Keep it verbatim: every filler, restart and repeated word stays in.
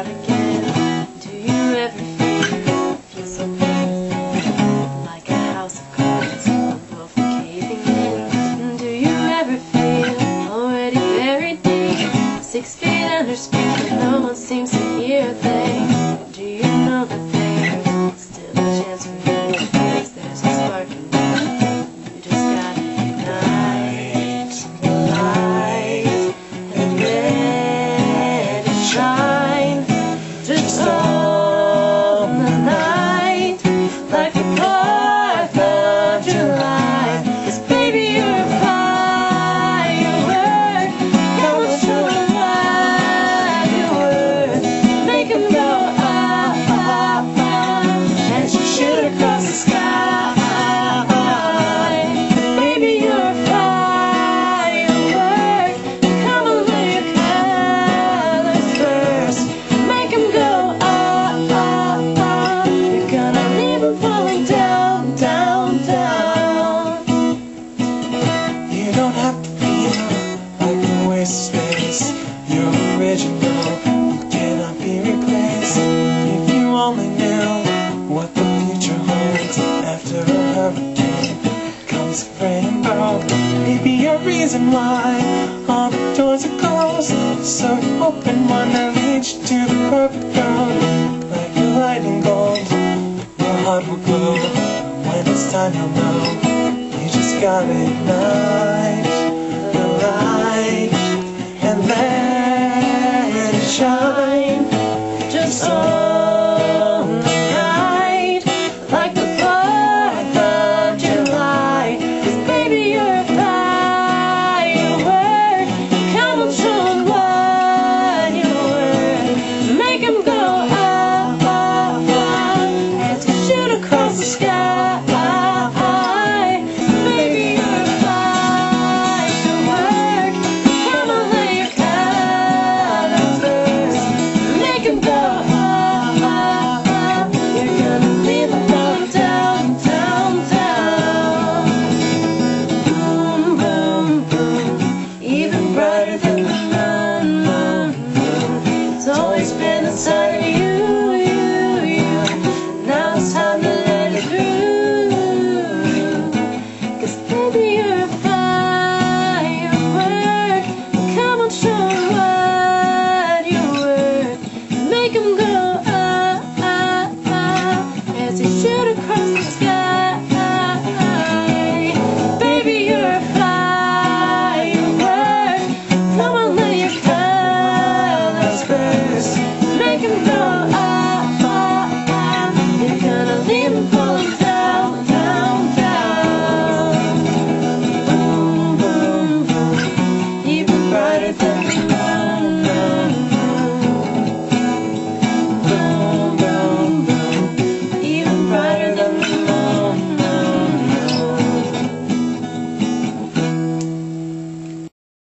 out again. Do you ever feel, feel so big, like a house of cards, both caving in? Do you ever feel already buried deep, six feet under space, but no one seems to hear a thing? Do you know that there's still a chance for you? Because there's a spark in you. You just gotta ignite the light and let it shine. Just on the night, like the fourth of July. 'Cause baby, you're a firework. Come on, show them what you're worth. Make 'em go ah, ah, ah, and shoot across the sky. Baby, you're a firework. Come on, lay your colors first. Make 'em go ah, ah, ah. You're gonna leave 'em falling down, down, down. You don't have to feel like a waste of space. You're original, you cannot be replaced. If you only knew what the future holds after a hurricane comes a rainbow. Maybe a reason why all the doors are closed, so you open one that leads you to the perfect girl. Like a lightning bolt, your heart will glow. When it's time you'll know. You just gotta ignite the light and let it shine.